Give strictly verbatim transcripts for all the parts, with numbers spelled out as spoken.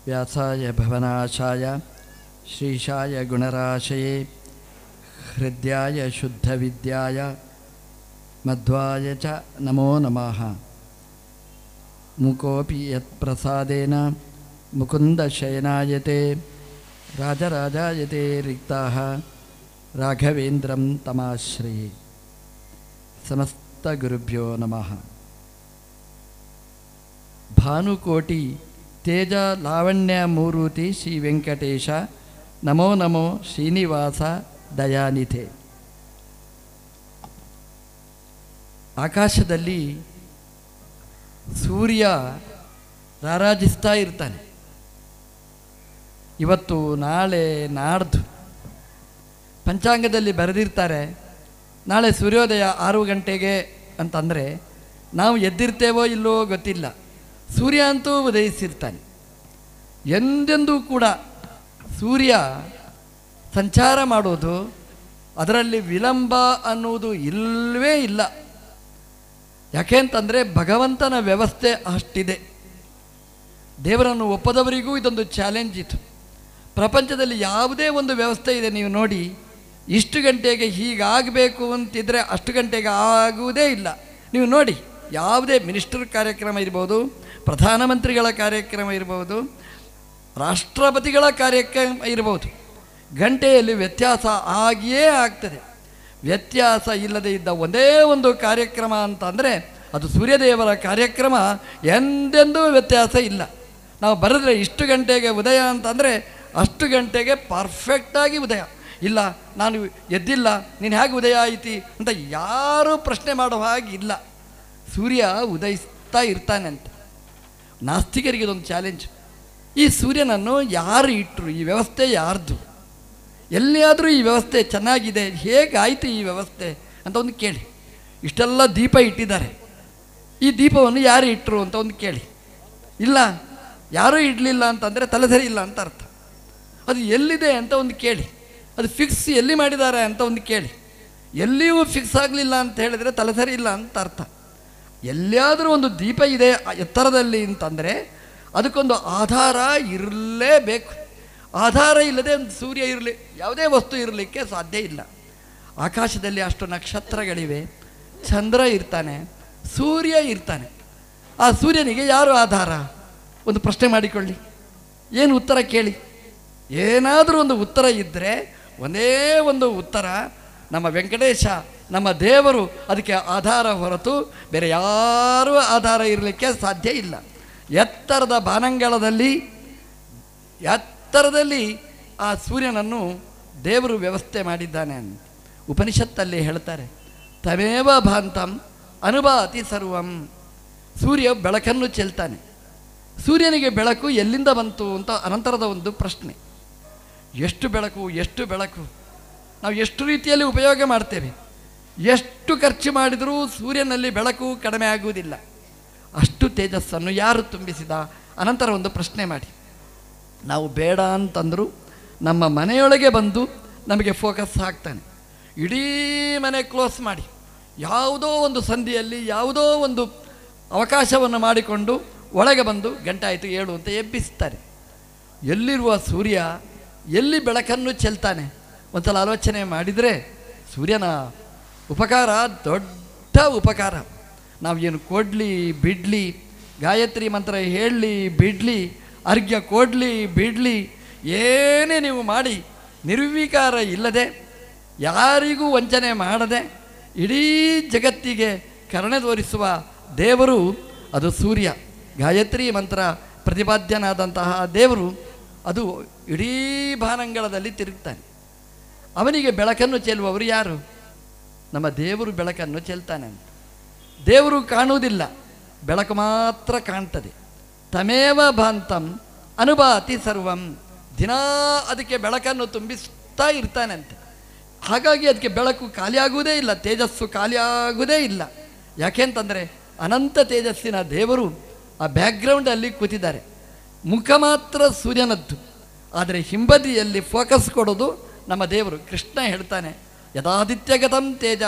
ವ್ಯಾಸಾಯ ಭವನಾಶಾಯ ಶ್ರೀಶಾಯ ಗುಣರಾಶಯೇ ಹೃದಯಾಯ ಶುದ್ಧವಿದ್ಯಾಯ ಮಧ್ವಾಯ ಚ ನಮೋ ನಮಃ. ಮುಕೋಪಿ ಯತ್ಪ್ರಸಾದೇನ ಮುಕುಂದಶಯನಾಯತೆ ರಾಜರಾಜಾಯತೆ ರಿಕ್ತಾಃ ರಾಘವೇಂದ್ರಂ ತಮಾಶ್ರಯೇ. ಸಮಸ್ತ ಗುರುಭ್ಯೋ ನಮಃ. ಭಾನುಕೋಟಿ ತೇಜ ಲಾವಣ್ಯ ಮೂರುತಿ ಶ್ರೀ ವೆಂಕಟೇಶ ನಮೋ ನಮೋ ಶ್ರೀನಿವಾಸ ದಯಾನಿಧೆ. ಆಕಾಶದಲ್ಲಿ ಸೂರ್ಯ ರಾರಾಜಿಸ್ತಾ ಇರ್ತಾನೆ. ಇವತ್ತು ನಾಳೆ ನಾಡ್ದು ಪಂಚಾಂಗದಲ್ಲಿ ಬರೆದಿರ್ತಾರೆ, ನಾಳೆ ಸೂರ್ಯೋದಯ ಆರು ಗಂಟೆಗೆ ಅಂತಂದರೆ ನಾವು ಎದ್ದಿರ್ತೇವೋ ಇಲ್ಲವೋ ಗೊತ್ತಿಲ್ಲ, ಸೂರ್ಯ ಅಂತೂ ಉದಯಿಸಿರ್ತಾನೆ. ಎಂದೆಂದೂ ಕೂಡ ಸೂರ್ಯ ಸಂಚಾರ ಮಾಡೋದು, ಅದರಲ್ಲಿ ವಿಳಂಬ ಅನ್ನುವುದು ಇಲ್ಲವೇ ಇಲ್ಲ. ಯಾಕೆ ಅಂತಂದರೆ ಭಗವಂತನ ವ್ಯವಸ್ಥೆ ಅಷ್ಟಿದೆ. ದೇವರನ್ನು ಒಪ್ಪದವರಿಗೂ ಇದೊಂದು ಚಾಲೆಂಜ್ ಇತ್ತು. ಪ್ರಪಂಚದಲ್ಲಿ ಯಾವುದೇ ಒಂದು ವ್ಯವಸ್ಥೆ ಇದೆ, ನೀವು ನೋಡಿ, ಇಷ್ಟು ಗಂಟೆಗೆ ಹೀಗಾಗಬೇಕು ಅಂತಿದ್ರೆ ಅಷ್ಟು ಗಂಟೆಗೆ ಆಗುವುದೇ ಇಲ್ಲ. ನೀವು ನೋಡಿ, ಯಾವುದೇ ಮಿನಿಸ್ಟರ್ ಕಾರ್ಯಕ್ರಮ ಇರ್ಬೋದು, ಪ್ರಧಾನಮಂತ್ರಿಗಳ ಕಾರ್ಯಕ್ರಮ ಇರ್ಬೋದು, ರಾಷ್ಟ್ರಪತಿಗಳ ಕಾರ್ಯಕ್ರಮ ಇರ್ಬೋದು, ಗಂಟೆಯಲ್ಲಿ ವ್ಯತ್ಯಾಸ ಆಗಿಯೇ ಆಗ್ತದೆ. ವ್ಯತ್ಯಾಸ ಇಲ್ಲದೆ ಇದ್ದ ಒಂದೇ ಒಂದು ಕಾರ್ಯಕ್ರಮ ಅಂತಂದರೆ ಅದು ಸೂರ್ಯದೇವರ ಕಾರ್ಯಕ್ರಮ. ಎಂದೆಂದೂ ವ್ಯತ್ಯಾಸ ಇಲ್ಲ. ನಾವು ಬರೆದ್ರೆ ಇಷ್ಟು ಗಂಟೆಗೆ ಉದಯ ಅಂತಂದರೆ ಅಷ್ಟು ಗಂಟೆಗೆ ಪರ್ಫೆಕ್ಟಾಗಿ ಉದಯ. ಇಲ್ಲ ನಾನು ಎದ್ದಿಲ್ಲ, ನೀನು ಹೇಗೆ ಉದಯ ಆಯಿತಿ ಅಂತ ಯಾರೂ ಪ್ರಶ್ನೆ ಮಾಡೋ ಹಾಗೆ ಇಲ್ಲ. ಸೂರ್ಯ ಉದಯಿಸ್ತಾ ಇರ್ತಾನೆ ಅಂತ. ನಾಸ್ತಿಕರಿಗೆ ಇದೊಂದು ಚಾಲೆಂಜ್. ಈ ಸೂರ್ಯನನ್ನು ಯಾರು ಇಟ್ಟರು? ಈ ವ್ಯವಸ್ಥೆ ಯಾರ್ದು? ಎಲ್ಲಿಯಾದರೂ ಈ ವ್ಯವಸ್ಥೆ ಚೆನ್ನಾಗಿದೆ, ಹೇಗಾಯಿತು ಈ ವ್ಯವಸ್ಥೆ ಅಂತ ಒಂದು ಕೇಳಿ. ಇಷ್ಟೆಲ್ಲ ದೀಪ ಇಟ್ಟಿದ್ದಾರೆ, ಈ ದೀಪವನ್ನು ಯಾರು ಇಟ್ಟರು ಅಂತ ಒಂದು ಕೇಳಿ. ಇಲ್ಲ, ಯಾರೂ ಇಡಲಿಲ್ಲ ಅಂತಂದರೆ ತಲೆ ಸರಿ ಇಲ್ಲ ಅಂತ ಅರ್ಥ. ಅದು ಎಲ್ಲಿದೆ ಅಂತ ಒಂದು ಕೇಳಿ. ಅದು ಫಿಕ್ಸ್ ಎಲ್ಲಿ ಮಾಡಿದ್ದಾರೆ ಅಂತ ಒಂದು ಕೇಳಿ. ಎಲ್ಲಿಯೂ ಫಿಕ್ಸ್ ಆಗಲಿಲ್ಲ ಅಂತ ಹೇಳಿದರೆ ತಲೆ ಸರಿ ಇಲ್ಲ ಅಂತ ಅರ್ಥ. ಎಲ್ಲಿಯಾದರೂ ಒಂದು ದೀಪ ಇದೆ ಎತ್ತರದಲ್ಲಿ ಅಂತಂದರೆ ಅದಕ್ಕೊಂದು ಆಧಾರ ಇರಲೇಬೇಕು. ಆಧಾರ ಇಲ್ಲದೆ ಒಂದು ಸೂರ್ಯ ಇರಲಿ, ಯಾವುದೇ ವಸ್ತು ಇರಲಿಕ್ಕೆ ಸಾಧ್ಯ ಇಲ್ಲ. ಆಕಾಶದಲ್ಲಿ ಅಷ್ಟು ನಕ್ಷತ್ರಗಳಿವೆ, ಚಂದ್ರ ಇರ್ತಾನೆ, ಸೂರ್ಯ ಇರ್ತಾನೆ. ಆ ಸೂರ್ಯನಿಗೆ ಯಾರು ಆಧಾರ? ಒಂದು ಪ್ರಶ್ನೆ ಮಾಡಿಕೊಳ್ಳಿ, ಏನು ಉತ್ತರ ಕೇಳಿ. ಏನಾದರೂ ಒಂದು ಉತ್ತರ ಇದ್ದರೆ ಒಂದೇ ಒಂದು ಉತ್ತರ, ನಮ್ಮ ವೆಂಕಟೇಶ, ನಮ್ಮ ದೇವರು ಅದಕ್ಕೆ ಆಧಾರ ಹೊರತು ಬೇರೆ ಯಾರೂ ಆಧಾರ ಇರಲಿಕ್ಕೆ ಸಾಧ್ಯ ಇಲ್ಲ. ಎತ್ತರದ ಬಾನಂಗಳದಲ್ಲಿ ಎತ್ತರದಲ್ಲಿ ಆ ಸೂರ್ಯನನ್ನು ದೇವರು ವ್ಯವಸ್ಥೆ ಮಾಡಿದ್ದಾನೆ ಅಂತ ಉಪನಿಷತ್ತಲ್ಲಿ ಹೇಳ್ತಾರೆ. ತಮೇವ ಭಾಂತಂ ಅನುಭಾತಿ ಸರ್ವಂ. ಸೂರ್ಯ ಬೆಳಕನ್ನು ಚೆಲ್ತಾನೆ. ಸೂರ್ಯನಿಗೆ ಬೆಳಕು ಎಲ್ಲಿಂದ ಬಂತು ಅಂತ ಅನಂತರದ ಒಂದು ಪ್ರಶ್ನೆ. ಎಷ್ಟು ಬೆಳಕು, ಎಷ್ಟು ಬೆಳಕು, ನಾವು ಎಷ್ಟು ರೀತಿಯಲ್ಲಿ ಉಪಯೋಗ ಮಾಡ್ತೇವೆ. ಎಷ್ಟು ಖರ್ಚು ಮಾಡಿದರೂ ಸೂರ್ಯನಲ್ಲಿ ಬೆಳಕು ಕಡಿಮೆ ಆಗುವುದಿಲ್ಲ. ಅಷ್ಟು ತೇಜಸ್ಸನ್ನು ಯಾರು ತುಂಬಿಸಿದ? ಅನಂತರ ಒಂದು ಪ್ರಶ್ನೆ ಮಾಡಿ. ನಾವು ಬೇಡ ಅಂತಂದರೂ ನಮ್ಮ ಮನೆಯೊಳಗೆ ಬಂದು ನಮಗೆ ಫೋಕಸ್ ಆಗ್ತಾನೆ. ಇಡೀ ಮನೆ ಕ್ಲೋಸ್ ಮಾಡಿ ಯಾವುದೋ ಒಂದು ಸಂಧಿಯಲ್ಲಿ ಯಾವುದೋ ಒಂದು ಅವಕಾಶವನ್ನು ಮಾಡಿಕೊಂಡು ಒಳಗೆ ಬಂದು ಗಂಟೆ ಆಯಿತು ಏಳು ಅಂತ ಎಬ್ಬಿಸ್ತಾರೆ. ಎಲ್ಲಿರುವ ಸೂರ್ಯ ಎಲ್ಲಿ ಬೆಳಕನ್ನು ಚೆಲ್ತಾನೆ? ಒಂದು ಸಲ ಆಲೋಚನೆ ಮಾಡಿದರೆ ಸೂರ್ಯನ ಉಪಕಾರ ದೊಡ್ಡ ಉಪಕಾರ. ನಾವು ಏನು ಕೊಡಲಿ ಬಿಡಲಿ, ಗಾಯತ್ರಿ ಮಂತ್ರ ಹೇಳಲಿ ಬಿಡಲಿ, ಅರ್ಘ್ಯ ಕೊಡಲಿ ಬಿಡಲಿ, ಏನೇ ನೀವು ಮಾಡಿ ನಿರ್ವಿಕಾರ ಇಲ್ಲದೆ, ಯಾರಿಗೂ ವಂಚನೆ ಮಾಡದೆ ಇಡೀ ಜಗತ್ತಿಗೆ ಕರುಣೆ ತೋರಿಸುವ ದೇವರು ಅದು ಸೂರ್ಯ. ಗಾಯತ್ರಿ ಮಂತ್ರ ಪ್ರತಿಪಾದ್ಯನಾದಂತಹ ದೇವರು ಅದು ಇಡೀ ಭಾನಂಗಳದಲ್ಲಿ ತಿರುಗ್ತಾನೆ. ಅವನಿಗೆ ಬೆಳಕನ್ನು ಚೆಲ್ಲುವವರು ಯಾರು? ನಮ್ಮ ದೇವರು ಬೆಳಕನ್ನು ಚೆಲ್ತಾನೆ ಅಂತ. ದೇವರು ಕಾಣುವುದಿಲ್ಲ, ಬೆಳಕು ಮಾತ್ರ ಕಾಣ್ತದೆ. ತಮೇವ ಭಾಂತಂ ಅನುಭಾತಿ ಸರ್ವಂ. ದಿನಾ ಅದಕ್ಕೆ ಬೆಳಕನ್ನು ತುಂಬಿಸ್ತಾ ಇರ್ತಾನಂತೆ. ಹಾಗಾಗಿ ಅದಕ್ಕೆ ಬೆಳಕು ಖಾಲಿಯಾಗುವುದೇ ಇಲ್ಲ, ತೇಜಸ್ಸು ಖಾಲಿಯಾಗುವುದೇ ಇಲ್ಲ. ಯಾಕೆಂತಂದರೆ ಅನಂತ ತೇಜಸ್ಸಿನ ದೇವರು ಆ ಬ್ಯಾಕ್ಗ್ರೌಂಡಲ್ಲಿ ಕೂತಿದ್ದಾರೆ. ಮುಖ ಮಾತ್ರ ಸೂರ್ಯನದ್ದು, ಆದರೆ ಹಿಂಬದಿಯಲ್ಲಿ ಫೋಕಸ್ ಕೊಡೋದು ನಮ್ಮ ದೇವರು. ಕೃಷ್ಣ ಹೇಳ್ತಾನೆ, ಯದಾದಿತ್ಯಗತಂ ತೇಜ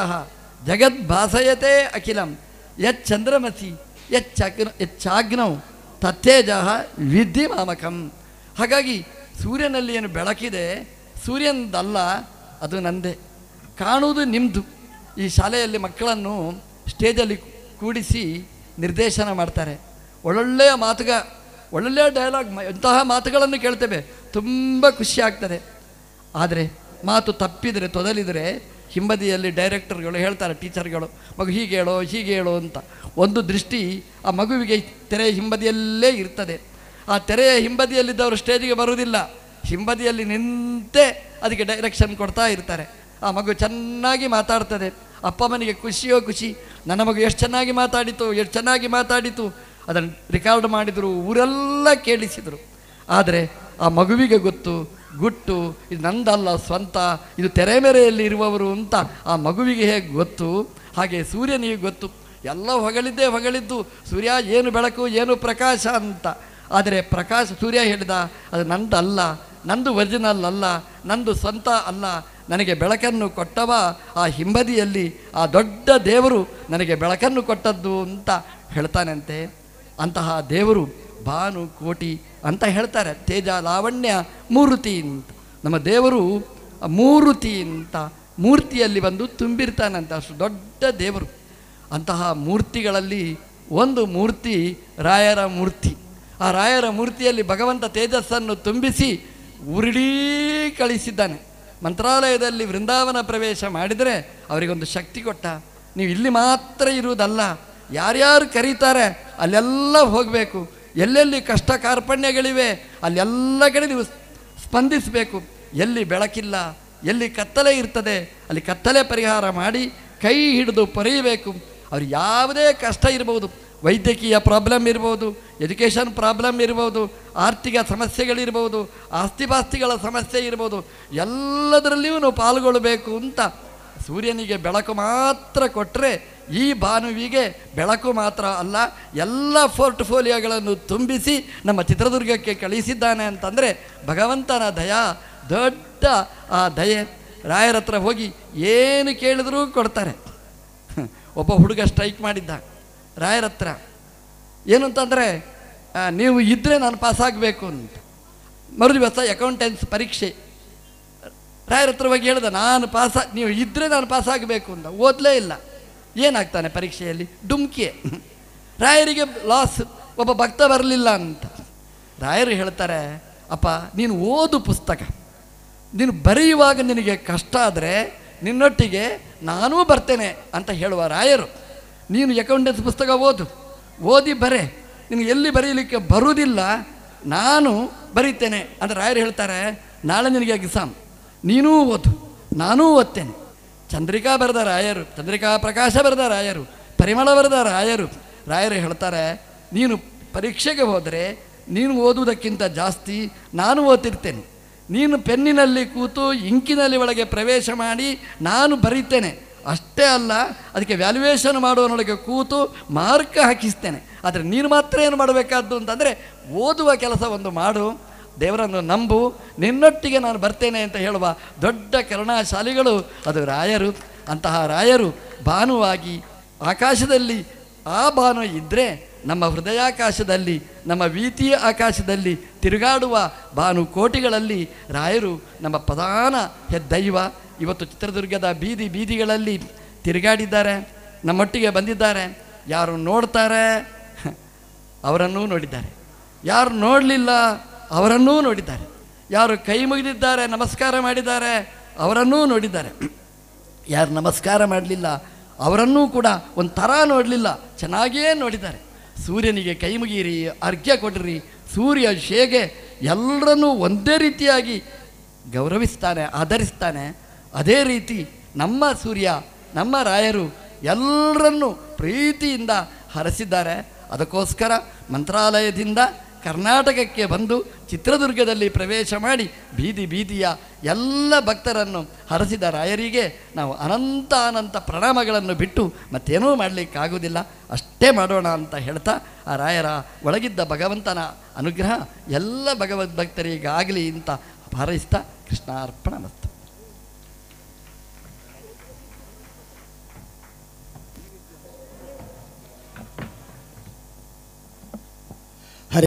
ಜಗದ್ಭಾಸಯತೆ ಅಖಿಲಂ ಯಚ್ಚಂದ್ರಮಸಿ ಯಚ್ಚಗ್ನ ಯಚ್ಚಾಗ್ನೌ ತತ್ತೇಜ ವಿದ್ಧಿ ಮಾಮಕಂ. ಹಾಗಾಗಿ ಸೂರ್ಯನಲ್ಲಿ ಏನು ಬೆಳಕಿದೆ ಸೂರ್ಯನದಲ್ಲ, ಅದು ನಂದೇ. ಕಾಣುವುದು ನಿಮ್ಮದು. ಈ ಶಾಲೆಯಲ್ಲಿ ಮಕ್ಕಳನ್ನು ಸ್ಟೇಜಲ್ಲಿ ಕೂಡಿಸಿ ನಿರ್ದೇಶನ ಮಾಡ್ತಾರೆ. ಒಳ್ಳೊಳ್ಳೆಯ ಮಾತುಗ ಒಳ್ಳೊಳ್ಳೆಯ ಡೈಲಾಗ್, ಎಂತಹ ಮಾತುಗಳನ್ನು ಕೇಳ್ತೇವೆ, ತುಂಬ ಖುಷಿ ಆಗ್ತದೆ. ಆದರೆ ಮಾತು ತಪ್ಪಿದರೆ, ತೊದಲಿದರೆ ಹಿಂಬದಿಯಲ್ಲಿ ಡೈರೆಕ್ಟರ್ಗಳು ಹೇಳ್ತಾರೆ, ಟೀಚರ್ಗಳು, ಮಗು ಹೀಗೆ ಹೇಳೋ ಹೀಗೆ ಹೇಳೋ ಅಂತ. ಒಂದು ದೃಷ್ಟಿ ಆ ಮಗುವಿಗೆ ತೆರೆಯ ಹಿಂಬದಿಯಲ್ಲೇ ಇರ್ತದೆ. ಆ ತೆರೆಯ ಹಿಂಬದಿಯಲ್ಲಿದ್ದವರು ಸ್ಟೇಜಿಗೆ ಬರುವುದಿಲ್ಲ, ಹಿಂಬದಿಯಲ್ಲಿ ನಿಂತೇ ಅದಕ್ಕೆ ಡೈರೆಕ್ಷನ್ ಕೊಡ್ತಾ ಇರ್ತಾರೆ. ಆ ಮಗು ಚೆನ್ನಾಗಿ ಮಾತಾಡ್ತದೆ, ಅಪ್ಪ ಅಮ್ಮನಿಗೆ ಖುಷಿಯೋ ಖುಷಿ, ನನ್ನ ಮಗು ಎಷ್ಟು ಚೆನ್ನಾಗಿ ಮಾತಾಡಿತು ಎಷ್ಟು ಚೆನ್ನಾಗಿ ಮಾತಾಡಿತು ಅದನ್ನು ರೆಕಾರ್ಡ್ ಮಾಡಿದರು, ಊರೆಲ್ಲ ಕೇಳಿಸಿದರು. ಆದರೆ ಆ ಮಗುವಿಗೆ ಗೊತ್ತು, ಗುಟ್ಟು ಇದು ನಂದಲ್ಲ, ಸ್ವಂತ, ಇದು ತೆರೆಮೆರೆಯಲ್ಲಿ ಇರುವವರು ಅಂತ ಆ ಮಗುವಿಗೆ ಹೇಗೆ ಗೊತ್ತು, ಹಾಗೆ ಸೂರ್ಯನಿಗೆ ಗೊತ್ತು. ಎಲ್ಲ ಹೊಗಳಿದ್ದೇ ಹೊಗಳಿದ್ದು ಸೂರ್ಯ ಏನು ಬೆಳಕು ಏನು ಪ್ರಕಾಶ ಅಂತ. ಆದರೆ ಪ್ರಕಾಶ ಸೂರ್ಯ ಹೇಳಿದ ಅದು ನಂದಲ್ಲ, ನಂದು ಒರಿಜಿನಲ್ ಅಲ್ಲ, ನಂದು ಸ್ವಂತ ಅಲ್ಲ, ನನಗೆ ಬೆಳಕನ್ನು ಕೊಟ್ಟವ ಆ ಹಿಂಬದಿಯಲ್ಲಿ ಆ ದೊಡ್ಡ ದೇವರು ನನಗೆ ಬೆಳಕನ್ನು ಕೊಟ್ಟದ್ದು ಅಂತ ಹೇಳ್ತಾನಂತೆ. ಅಂತಹ ದೇವರು ಭಾನು ಕೋಟಿ ಅಂತ ಹೇಳ್ತಾರೆ. ತೇಜ ಲಾವಣ್ಯ ಮೂರ್ತಿ ಅಂತ ನಮ್ಮ ದೇವರು ಮೂರ್ತಿ ಅಂತ ಮೂರ್ತಿಯಲ್ಲಿ ಬಂದು ತುಂಬಿರ್ತಾನಂತ, ಅಷ್ಟು ದೊಡ್ಡ ದೇವರು. ಅಂತಹ ಮೂರ್ತಿಗಳಲ್ಲಿ ಒಂದು ಮೂರ್ತಿ ರಾಯರ ಮೂರ್ತಿ. ಆ ರಾಯರ ಮೂರ್ತಿಯಲ್ಲಿ ಭಗವಂತ ತೇಜಸ್ಸನ್ನು ತುಂಬಿಸಿ ಉರುಡೀ ಕಳಿಸಿದ್ದಾನೆ. ಮಂತ್ರಾಲಯದಲ್ಲಿ ವೃಂದಾವನ ಪ್ರವೇಶ ಮಾಡಿದರೆ ಅವರಿಗೊಂದು ಶಕ್ತಿ ಕೊಟ್ಟ. ನೀವು ಇಲ್ಲಿ ಮಾತ್ರ ಇರುವುದಲ್ಲ, ಯಾರ್ಯಾರು ಕರೀತಾರೆ ಅಲ್ಲೆಲ್ಲ ಹೋಗಬೇಕು, ಎಲ್ಲೆಲ್ಲಿ ಕಷ್ಟ ಕಾರ್ಪಣ್ಯಗಳಿವೆ ಅಲ್ಲೆಲ್ಲ ಕಡೆ ನೀವು ಸ್ಪಂದಿಸಬೇಕು. ಎಲ್ಲಿ ಬೆಳಕಿಲ್ಲ, ಎಲ್ಲಿ ಕತ್ತಲೆ ಇರ್ತದೆ ಅಲ್ಲಿ ಕತ್ತಲೆ ಪರಿಹಾರ ಮಾಡಿ ಕೈ ಹಿಡಿದು ಪೊರೆಯಬೇಕು. ಅವ್ರು ಯಾವುದೇ ಕಷ್ಟ ಇರ್ಬೋದು, ವೈದ್ಯಕೀಯ ಪ್ರಾಬ್ಲಮ್ ಇರ್ಬೋದು, ಎಜುಕೇಷನ್ ಪ್ರಾಬ್ಲಮ್ ಇರ್ಬೋದು, ಆರ್ಥಿಕ ಸಮಸ್ಯೆಗಳಿರ್ಬೋದು, ಆಸ್ತಿಪಾಸ್ತಿಗಳ ಸಮಸ್ಯೆ ಇರ್ಬೋದು, ಎಲ್ಲದರಲ್ಲಿಯೂ ನಾವು ಪಾಲ್ಗೊಳ್ಳಬೇಕು ಅಂತ ಸೂರ್ಯನಿಗೆ ಬೆಳಕು ಮಾತ್ರ ಕೊಟ್ಟರೆ ಈ ಭಾನುವಿಗೆ ಬೆಳಕು ಮಾತ್ರ ಅಲ್ಲ, ಎಲ್ಲ ಪೋರ್ಟ್ಫೋಲಿಯೋಗಳನ್ನು ತುಂಬಿಸಿ ನಮ್ಮ ಚಿತ್ರದುರ್ಗಕ್ಕೆ ಕಳಿಸಿದ್ದಾನೆ ಅಂತಂದರೆ ಭಗವಂತನ ದಯಾ, ದೊಡ್ಡ ಆ ದಯೆ. ರಾಯರ ಹತ್ರ ಹೋಗಿ ಏನು ಕೇಳಿದ್ರೂ ಕೊಡ್ತಾರೆ. ಒಬ್ಬ ಹುಡುಗ ಸ್ಟ್ರೈಕ್ ಮಾಡಿದ್ದ ರಾಯರ ಹತ್ರ, ಏನು ಅಂತಂದರೆ ನೀವು ಇದ್ದರೆ ನಾನು ಪಾಸಾಗಬೇಕು ಅಂತ. ಮರು ದಿವಸ ಅಕೌಂಟೆನ್ಸ್ ಪರೀಕ್ಷೆ. ರಾಯರ ಹತ್ರ ಹೋಗಿ ಹೇಳ್ದೆ, ನಾನು ಪಾಸ ನೀವು ಇದ್ದರೆ ನಾನು ಪಾಸಾಗಬೇಕು ಅಂತ. ಓದಲೇ ಇಲ್ಲ, ಏನಾಗ್ತಾನೆ ಪರೀಕ್ಷೆಯಲ್ಲಿ? ಡುಮ್ಕಿಯೇ. ರಾಯರಿಗೆ ಲಾಸ್, ಒಬ್ಬ ಭಕ್ತ ಬರಲಿಲ್ಲ ಅಂತ. ರಾಯರು ಹೇಳ್ತಾರೆ, ಅಪ್ಪ ನೀನು ಓದು ಪುಸ್ತಕ, ನೀನು ಬರೆಯುವಾಗ ನಿನಗೆ ಕಷ್ಟ ಆದರೆ ನಿನ್ನೊಟ್ಟಿಗೆ ನಾನೂ ಬರ್ತೇನೆ ಅಂತ ಹೇಳುವ ರಾಯರು. ನೀನು ಅಕೌಂಟೆನ್ಸ್ ಪುಸ್ತಕ ಓದು, ಓದಿ ಬರೆ, ನಿನಗೆ ಎಲ್ಲಿ ಬರೀಲಿಕ್ಕೆ ಬರುವುದಿಲ್ಲ ನಾನು ಬರೀತೇನೆ ಅಂತ ರಾಯರು ಹೇಳ್ತಾರೆ. ನಾಳೆ ನಿನಗೆ ಎಕ್ಸಾಮ್, ನೀನೂ ಓದು ನಾನೂ ಓದ್ತೇನೆ. ಚಂದ್ರಿಕಾ ಬರೆದ ರಾಯರು, ಚಂದ್ರಿಕಾ ಪ್ರಕಾಶ ಬರೆದ ರಾಯರು, ಪರಿಮಳ ಬರೆದ ರಾಯರು. ರಾಯರು ಹೇಳ್ತಾರೆ, ನೀನು ಪರೀಕ್ಷೆಗೆ ಹೋದರೆ ನೀನು ಓದುವುದಕ್ಕಿಂತ ಜಾಸ್ತಿ ನಾನು ಓದ್ತಿರ್ತೇನೆ. ನೀನು ಪೆನ್ನಿನಲ್ಲಿ ಕೂತು ಇಂಕಿನಲ್ಲಿ ಒಳಗೆ ಪ್ರವೇಶ ಮಾಡಿ ನಾನು ಬರೀತೇನೆ. ಅಷ್ಟೇ ಅಲ್ಲ, ಅದಕ್ಕೆ ವ್ಯಾಲ್ಯೂಯೇಷನ್ ಮಾಡುವನೊಳಗೆ ಕೂತು ಮಾರ್ಕ್ ಹಾಕಿಸ್ತೇನೆ. ಆದರೆ ನೀನು ಮಾತ್ರ ಏನು ಮಾಡಬೇಕಾದ್ದು ಅಂತಂದರೆ ಓದುವ ಕೆಲಸ ಒಂದು ಮಾಡು, ದೇವರನ್ನು ನಂಬು, ನಿನ್ನೊಟ್ಟಿಗೆ ನಾನು ಬರ್ತೇನೆ ಅಂತ ಹೇಳುವ ದೊಡ್ಡ ಕರುಣಾಶಾಲಿಗಳು ಅದು ರಾಯರು. ಅಂತಹ ರಾಯರು ಭಾನುವಾಗಿ ಆಕಾಶದಲ್ಲಿ ಆ ಭಾನು ಇದ್ದರೆ ನಮ್ಮ ಹೃದಯಾಕಾಶದಲ್ಲಿ, ನಮ್ಮ ವೀತಿಯ ಆಕಾಶದಲ್ಲಿ ತಿರುಗಾಡುವ ಭಾನು ಕೋಟಿಗಳಲ್ಲಿ ರಾಯರು ನಮ್ಮ ಪ್ರಧಾನ ಹೆದ್ದೈವ. ಇವತ್ತು ಚಿತ್ರದುರ್ಗದ ಬೀದಿ ಬೀದಿಗಳಲ್ಲಿ ತಿರುಗಾಡಿದ್ದಾರೆ, ನಮ್ಮೊಟ್ಟಿಗೆ ಬಂದಿದ್ದಾರೆ. ಯಾರು ನೋಡ್ತಾರೆ ಅವರನ್ನೂ ನೋಡಿದ್ದಾರೆ, ಯಾರು ನೋಡಲಿಲ್ಲ ಅವರನ್ನೂ ನೋಡಿದ್ದಾರೆ, ಯಾರು ಕೈ ಮುಗಿದಿದ್ದಾರೆ ನಮಸ್ಕಾರ ಮಾಡಿದ್ದಾರೆ ಅವರನ್ನೂ ನೋಡಿದ್ದಾರೆ, ಯಾರು ನಮಸ್ಕಾರ ಮಾಡಲಿಲ್ಲ ಅವರನ್ನೂ ಕೂಡ ಒಂದು ಥರ ನೋಡಲಿಲ್ಲ, ಚೆನ್ನಾಗಿಯೇ ನೋಡಿದ್ದಾರೆ. ಸೂರ್ಯನಿಗೆ ಕೈ ಮುಗಿಯಿರಿ, ಅರ್ಘ್ಯ ಕೊಡಿರಿ, ಸೂರ್ಯ ಶೇಗೆ ಎಲ್ಲರನ್ನೂ ಒಂದೇ ರೀತಿಯಾಗಿ ಗೌರವಿಸ್ತಾನೆ, ಆಧರಿಸ್ತಾನೆ. ಅದೇ ರೀತಿ ನಮ್ಮ ಸೂರ್ಯ, ನಮ್ಮ ರಾಯರು ಎಲ್ಲರನ್ನೂ ಪ್ರೀತಿಯಿಂದ ಹರಸಿದ್ದಾರೆ. ಅದಕ್ಕೋಸ್ಕರ ಮಂತ್ರಾಲಯದಿಂದ ಕರ್ನಾಟಕಕ್ಕೆ ಬಂದು ಚಿತ್ರದುರ್ಗದಲ್ಲಿ ಪ್ರವೇಶ ಮಾಡಿ ಬೀದಿ ಬೀದಿಯ ಎಲ್ಲ ಭಕ್ತರನ್ನು ಹರಸಿದ ರಾಯರಿಗೆ ನಾವು ಅನಂತ ಅನಂತ ಪ್ರಣಾಮಗಳನ್ನು ಬಿಟ್ಟು ಮತ್ತೇನೂ ಮಾಡಲಿಕ್ಕಾಗೋದಿಲ್ಲ, ಅಷ್ಟೇ ಮಾಡೋಣ ಅಂತ ಹೇಳ್ತಾ ಆ ರಾಯರ ಒಳಗಿದ್ದ ಭಗವಂತನ ಅನುಗ್ರಹ ಎಲ್ಲ ಭಗವದ್ ಭಕ್ತರಿಗಾಗಲಿ ಅಂತ ಹಾರೈಸ್ತಾ ಕೃಷ್ಣಾರ್ಪಣ.